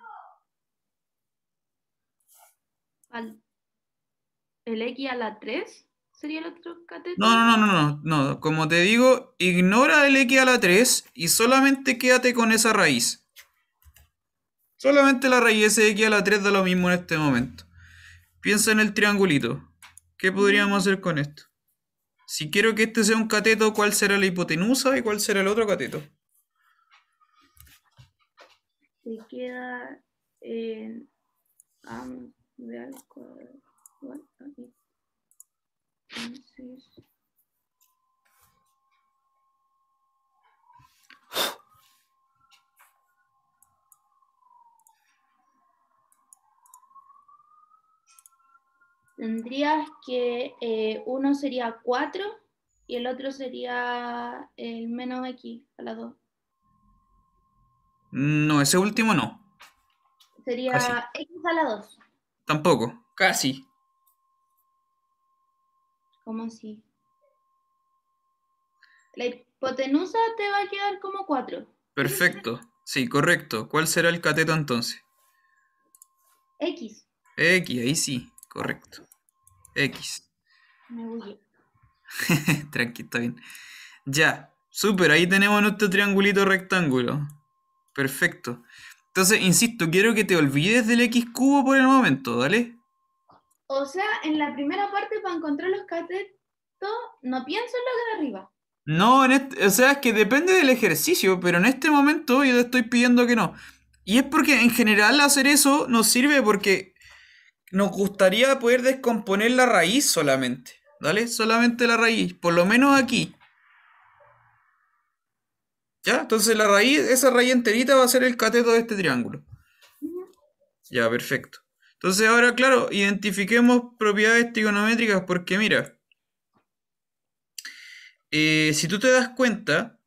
S1: al- el X a la 3 sería el otro
S2: No,
S1: cateto.
S2: no, no, no, no, no. Como te digo, ignora el x a la 3 y solamente quédate con esa raíz. Solamente la raíz de x a la 3 da lo mismo en este momento. Piensa en el triangulito. ¿Qué podríamos
S1: Mm,
S2: hacer con esto? Si quiero que este sea un cateto, ¿cuál será la hipotenusa y cuál será el otro cateto?
S1: Se queda en de al cuadrado. Aquí. Entonces, tendrías que uno sería 4 y el otro sería el menos X a la 2.
S2: No, ese último no. Casi.
S1: Sería X a la 2.
S2: Tampoco. Casi.
S1: ¿Cómo así? La hipotenusa te va a quedar como 4.
S2: Perfecto. Sí, correcto. ¿Cuál será el cateto entonces?
S1: X.
S2: X, ahí sí. Correcto. X.
S1: Me bugué.
S2: Tranqui, está bien. Ya. Súper, ahí tenemos nuestro triangulito rectángulo. Perfecto. Entonces, insisto, quiero que te olvides del x cubo por el momento, ¿vale?
S1: O sea, en la primera parte para encontrar los catetos, no pienso en lo de arriba.
S2: No, o sea, es que depende del ejercicio, pero en este momento yo te estoy pidiendo que no. Y es porque en general hacer eso nos sirve porque nos gustaría poder descomponer la raíz solamente, ¿vale? Solamente la raíz, por lo menos aquí. ¿Ya? Entonces la raíz, esa raíz enterita va a ser el cateto de este triángulo.
S1: Ujú.
S2: Ya, perfecto. Entonces ahora, claro, identifiquemos propiedades trigonométricas porque mira, si tú te das cuenta,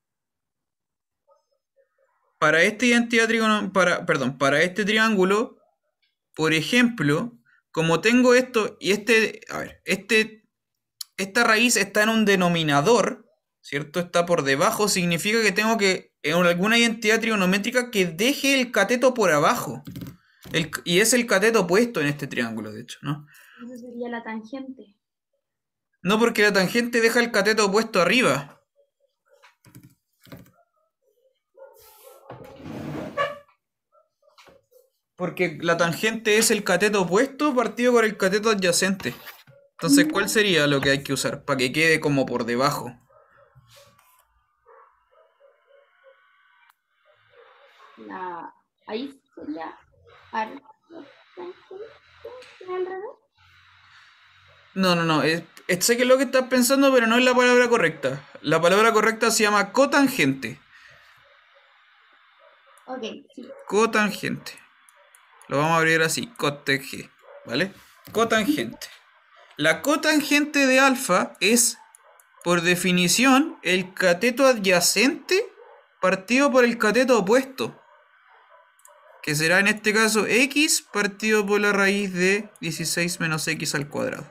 S2: para esta identidad para este triángulo, por ejemplo, como tengo esto y a ver, esta raíz está en un denominador, ¿cierto? Está por debajo, significa que tengo que, en alguna identidad trigonométrica, que deje el cateto por abajo. Y es el cateto opuesto en este triángulo, de hecho, ¿no?
S1: Eso sería la tangente.
S2: No porque la tangente deja el cateto opuesto arriba. Porque la tangente es el cateto opuesto partido por el cateto adyacente. Entonces, ¿cuál
S1: Ujú.
S2: sería lo que hay que usar? Para que quede como por debajo.
S1: La, ahí sería ar- tangente, al revés.
S2: No, no, no. Sé que es lo que estás pensando, pero no es la palabra correcta. La palabra correcta se llama cotangente.
S1: Ok, sí.
S2: Cotangente. Lo vamos a abrir así. Cotg. ¿Vale? Cotangente. La cotangente de alfa es, por definición, el cateto adyacente partido por el cateto opuesto. Que será en este caso x partido por la raíz de 16 menos x al cuadrado.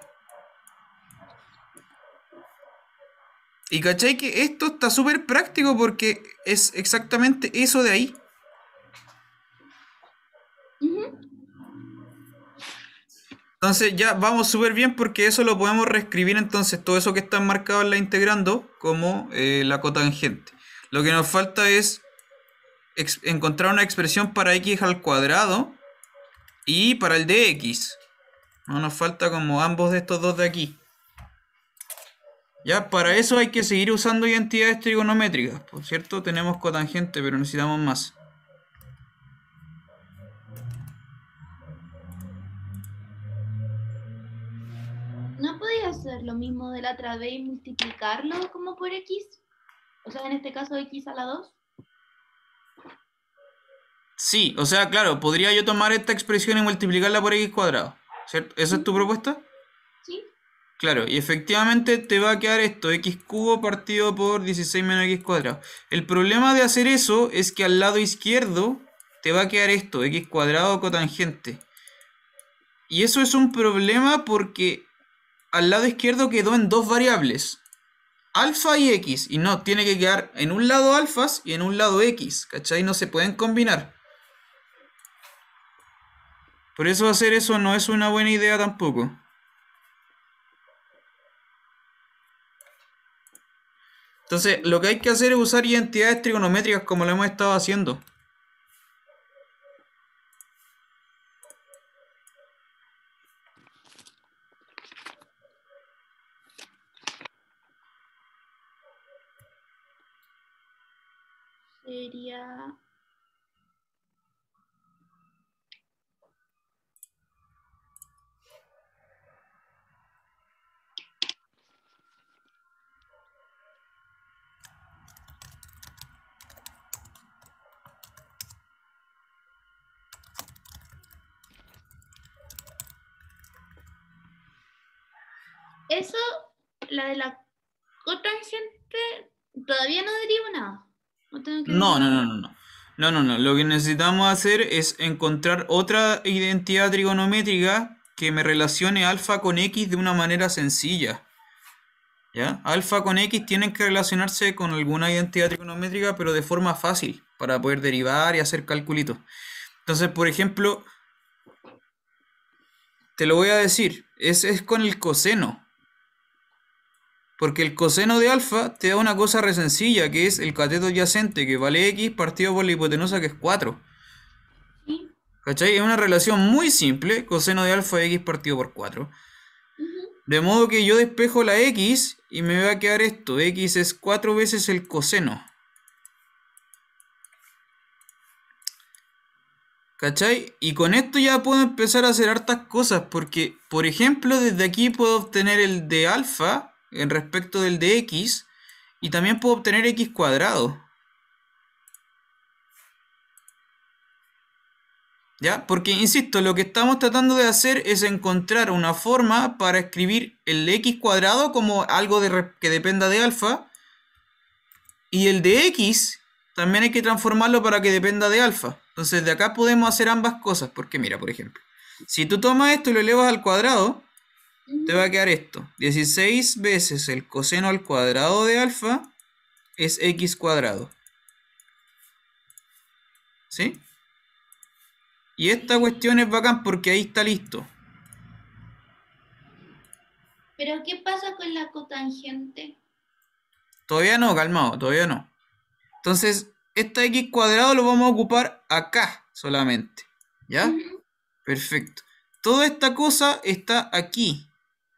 S2: Y cachai que esto está súper práctico porque es exactamente eso de ahí.
S1: Ujú.
S2: Entonces ya vamos súper bien porque eso lo podemos reescribir entonces todo eso que está marcado en la integrando como la cotangente. Lo que nos falta es encontrar una expresión para x al cuadrado y para el de x. No nos falta como ambos de estos dos de aquí. Ya, para eso hay que seguir usando identidades trigonométricas. Por cierto, tenemos cotangente, pero necesitamos más.
S1: ¿No podía hacer lo mismo de la otra vez y multiplicarlo como por X? O sea, en este caso X a la 2.
S2: Sí, o sea, claro, podría yo tomar esta expresión y multiplicarla por x cuadrado. ¿Cierto? ¿Esa es tu propuesta?
S1: ¿Sí?
S2: Claro, y efectivamente te va a quedar esto, x cubo partido por 16 menos x cuadrado. El problema de hacer eso es que al lado izquierdo te va a quedar esto, x cuadrado cotangente. Y eso es un problema porque al lado izquierdo quedó en dos variables, alfa y x, y no, tiene que quedar en un lado alfas y en un lado x, ¿cachai? No se pueden combinar. Por eso hacer eso no es una buena idea tampoco. Entonces, lo que hay que hacer es usar identidades trigonométricas como lo hemos estado haciendo.
S1: Sería... Eso, la de la cotangente, todavía no derivo nada. No tengo que
S2: No, no,
S1: derivar
S2: no,
S1: nada.
S2: no, no. No, no, no. Lo que necesitamos hacer es encontrar otra identidad trigonométrica que me relacione alfa con x de una manera sencilla. ¿Ya? Alfa con x tienen que relacionarse con alguna identidad trigonométrica, pero de forma fácil, para poder derivar y hacer calculitos. Entonces, por ejemplo, te lo voy a decir, es con el coseno. Porque el coseno de alfa te da una cosa re sencilla, que es el cateto adyacente, que vale x partido por la hipotenusa, que es 4.
S1: Sí.
S2: ¿Cachai? Es una relación muy simple, coseno de alfa de x partido por 4.
S1: Ujú.
S2: De modo que yo despejo la x y me va a quedar esto, x es 4 veces el coseno. ¿Cachai? Y con esto ya puedo empezar a hacer hartas cosas, porque, por ejemplo, desde aquí puedo obtener el de alfa en respecto del de x, y también puedo obtener x cuadrado. ¿Ya? Porque, insisto, lo que estamos tratando de hacer es encontrar una forma para escribir el x cuadrado como algo que dependa de alfa, y el de x también hay que transformarlo para que dependa de alfa. Entonces de acá podemos hacer ambas cosas, porque mira, por ejemplo, si tú tomas esto y lo elevas al cuadrado, te va a quedar esto. 16 veces el coseno al cuadrado de alfa es x cuadrado. ¿Sí? Y esta
S1: Sí.
S2: cuestión es bacán porque ahí está listo.
S1: Pero ¿qué pasa con la cotangente?
S2: Todavía no, calmado, todavía no. Entonces, esta x cuadrado lo vamos a ocupar acá solamente. ¿Ya?
S1: Ujú.
S2: Perfecto. Toda esta cosa está aquí.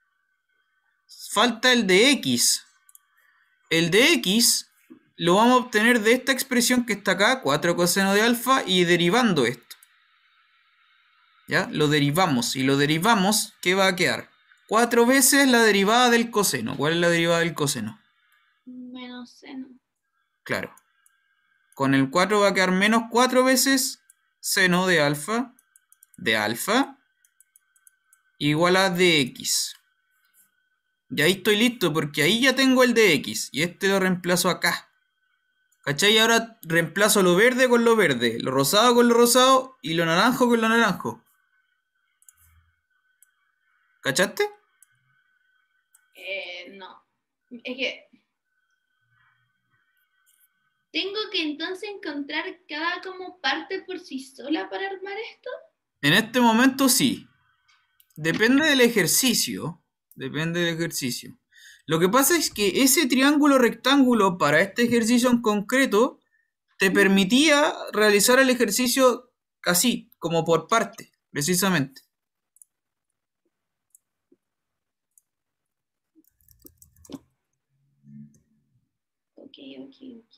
S2: Falta el de x. El de x lo vamos a obtener de esta expresión que está acá, 4 coseno de alfa, y derivando esto. ¿Ya? Lo derivamos. Y lo derivamos, ¿qué va a quedar? 4 veces la derivada del coseno. ¿Cuál es la derivada del coseno?
S1: Menos seno.
S2: Claro. Con el 4 va a quedar menos 4 veces seno de alfa igual a dx. Y ahí estoy listo porque ahí ya tengo el dx y este lo reemplazo acá. ¿Cachai? Ahora reemplazo lo verde con lo verde, lo rosado con lo rosado y lo naranjo con lo naranjo. ¿Cachaste?
S1: No. Es que tengo que entonces encontrar cada como parte por sí sola para armar esto.
S2: En este momento sí. Depende del ejercicio. Depende del ejercicio. Lo que pasa es que ese triángulo rectángulo para este ejercicio en concreto te
S1: Ujú.
S2: permitía realizar el ejercicio así, como por parte, precisamente.
S1: Ok, ok, ok.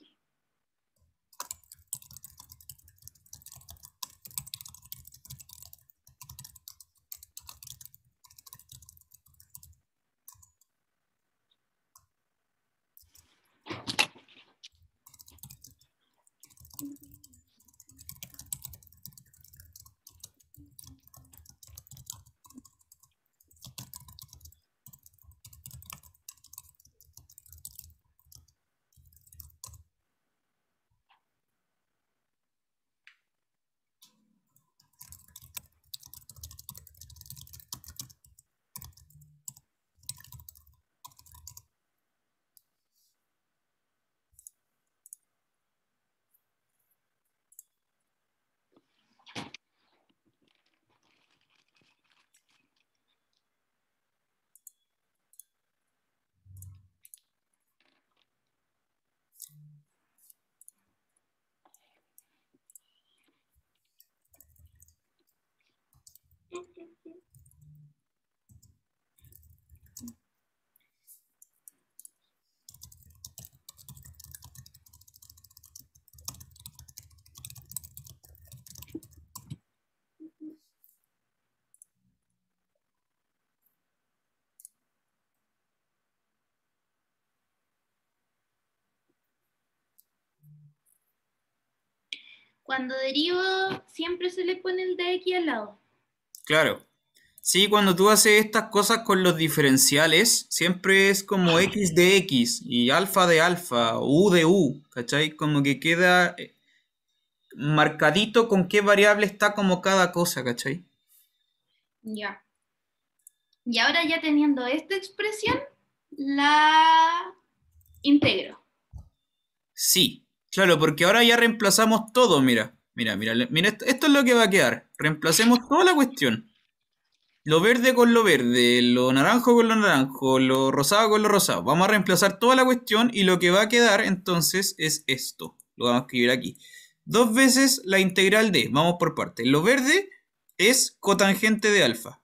S1: cuando derivo siempre se le pone el de x al lado.
S2: Claro. Sí, cuando tú haces estas cosas con los diferenciales, siempre es como x de x y alfa de alfa, u de u, ¿cachai? Como que queda marcadito con qué variable está como cada cosa, ¿cachai?
S1: Ya. Y ahora ya teniendo esta expresión, la integro.
S2: Sí, claro, porque ahora ya reemplazamos todo, mira. Mira, esto es lo que va a quedar. Reemplacemos toda la cuestión. Lo verde con lo verde, lo naranjo con lo naranjo, lo rosado con lo rosado. Vamos a reemplazar toda la cuestión y lo que va a quedar entonces es esto. Lo vamos a escribir aquí. Dos veces la integral de, vamos por partes. Lo verde es cotangente de alfa.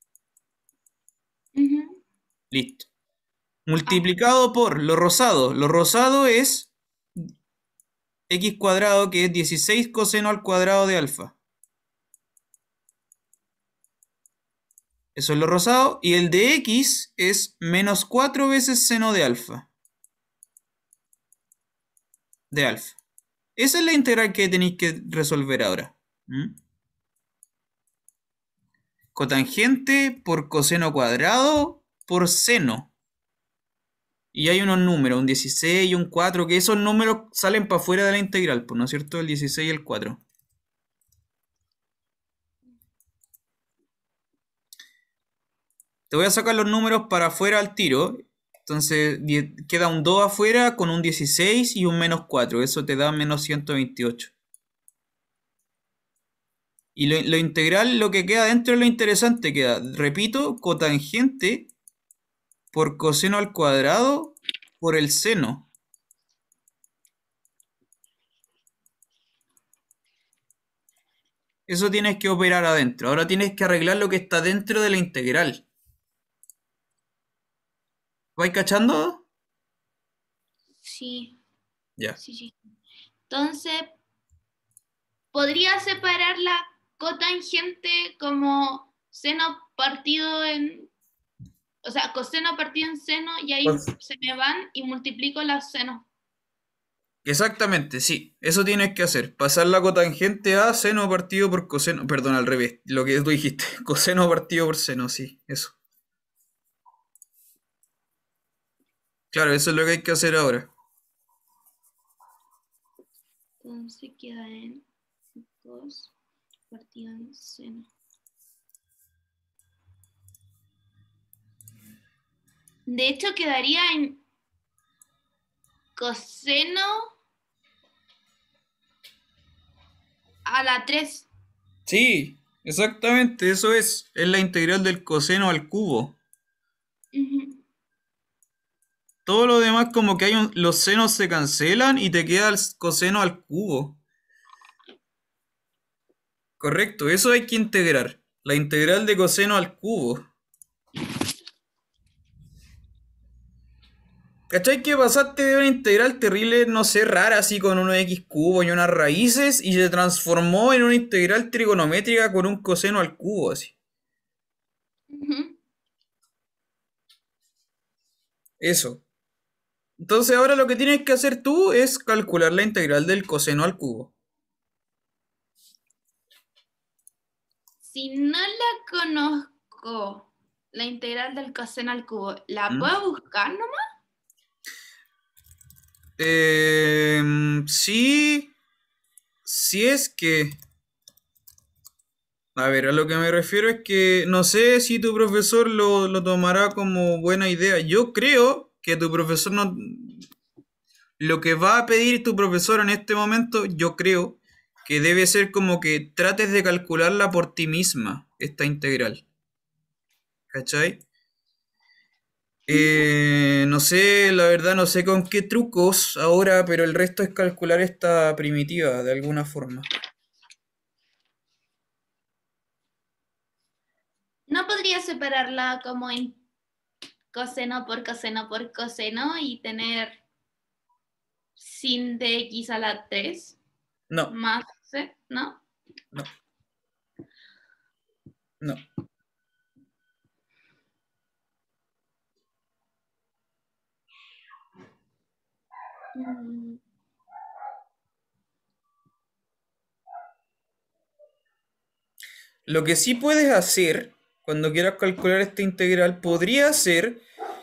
S1: Ujú.
S2: Listo.
S1: Ah,
S2: Multiplicado por lo rosado. Lo rosado es x cuadrado, que es 16 coseno al cuadrado de alfa. Eso es lo rosado. Y el de x es menos 4 veces seno de alfa. De alfa. Esa es la integral que tenéis que resolver ahora. ¿Mm? Cotangente por coseno cuadrado por seno. Y hay unos números, un 16 y un 4, que esos números salen para afuera de la integral, pues, ¿no es cierto? El 16 y el 4. Te voy a sacar los números para afuera al tiro. Entonces queda un 2 afuera con un 16 y un menos 4. Eso te da menos 128. Y lo integral, lo que queda dentro de lo interesante queda, repito, cotangente por coseno al cuadrado por el seno. Eso tienes que operar adentro. Ahora tienes que arreglar lo que está dentro de la integral. ¿Vais cachando?
S1: sí,
S2: Ya.
S1: sí, sí. Entonces, podría separar la cotangente como seno partido en, o sea, coseno partido en seno y ahí
S2: Pues,
S1: se me van y multiplico los senos.
S2: exactamente, sí. Eso tienes que hacer. Pasar la cotangente a seno partido por coseno. Perdón, al revés. Lo que tú dijiste. Coseno partido por seno, sí. Eso. Claro, eso es lo que hay que hacer ahora.
S1: Entonces queda en 2 partido en seno. De hecho, quedaría en coseno a la 3.
S2: Sí, exactamente. Eso es. Es la integral del coseno al cubo. Todo lo demás como que los senos se cancelan y te queda el coseno al cubo. Correcto, eso hay que integrar. La integral de coseno al cubo. ¿Cachai que pasaste de una integral terrible, no sé, rara, así con unos x cubo y unas raíces, y se transformó en una integral trigonométrica con un coseno al cubo, así? Eso. Entonces ahora lo que tienes que hacer tú es calcular la integral del coseno al cubo.
S1: Si no la conozco, la integral del coseno al cubo, ¿la
S2: ¿Mm?
S1: puedo buscar nomás?
S2: Sí, si es que... A ver, a lo que me refiero es que no sé si tu profesor lo tomará como buena idea. Yo creo que tu profesor no... Lo que va a pedir tu profesor en este momento, yo creo que debe ser como que trates de calcularla por ti misma, esta integral. ¿Cachai?
S1: Ujú.
S2: No sé, la verdad no sé con qué trucos ahora, pero el resto es calcular esta primitiva de alguna forma.
S1: ¿No podría separarla como en coseno por coseno por coseno y tener sin de x a la 3
S2: No,
S1: más c? ¿No?
S2: no, no.
S1: Mm,
S2: Lo que sí puedes hacer cuando quieras calcular esta integral podría ser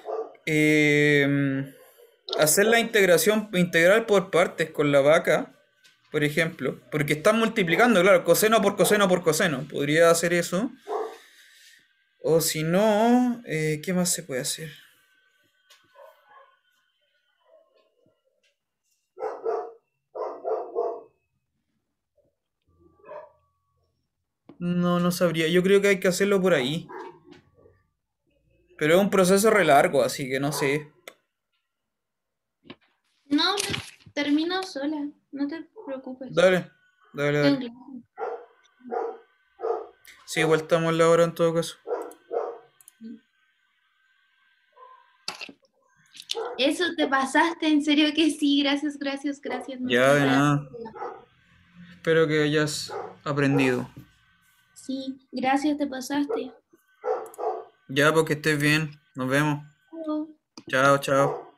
S2: eh, hacer la integración integral por partes con la vaca, por ejemplo, porque estás multiplicando, claro, coseno por coseno por coseno. Podría hacer eso. O si no, ¿qué más se puede hacer? No, no sabría. Yo creo que hay que hacerlo por ahí. Pero es un proceso re largo, así que no sé.
S1: No, termino sola, no te preocupes.
S2: Dale, dale,
S1: Tengo
S2: dale.
S1: clase.
S2: Sí, igual estamos en la hora en todo caso.
S1: Eso te pasaste, en serio que sí, gracias, gracias, gracias, me
S2: Ya
S1: estoy
S2: de
S1: re...
S2: nada. Espero que hayas aprendido.
S1: Sí, gracias, te pasaste.
S2: Ya, porque estés bien. Nos vemos.
S1: Chao.
S2: Chao, chao.